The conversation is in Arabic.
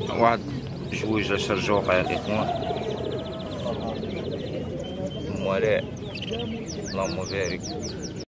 واحد جويجة شرجوقة يا إخوان. الموالاه اللهم بارك.